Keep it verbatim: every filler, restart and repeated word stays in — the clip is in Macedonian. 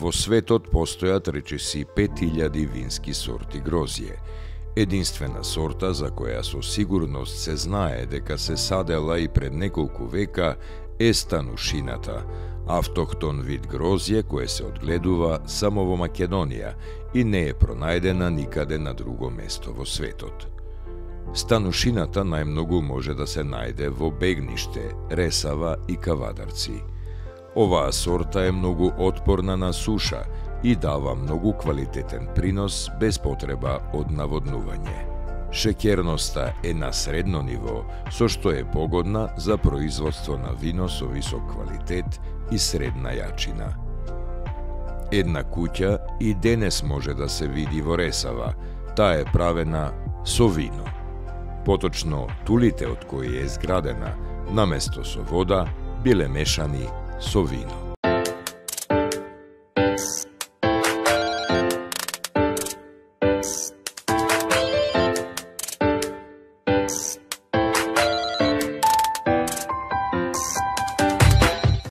Во светот постојат речиси пет илјади вински сорти грозје. Единствена сорта за која со сигурност се знае дека се садела и пред неколку века е станушината, автохтон вид грозје кое се одгледува само во Македонија и не е пронајдена никаде на друго место во светот. Станушината најмногу може да се најде во Бегниште, Ресава и Кавадарци. Оваа сорта е многу отпорна на суша и дава многу квалитетен принос без потреба од наводнување. Шеќерноста е на средно ниво, со што е погодна за производство на вино со висок квалитет и средна јачина. Една куќа и денес може да се види во Ресава, таа е правена со вино. Поточно, тулите од кои е изградена, наместо со вода, биле мешани со вино.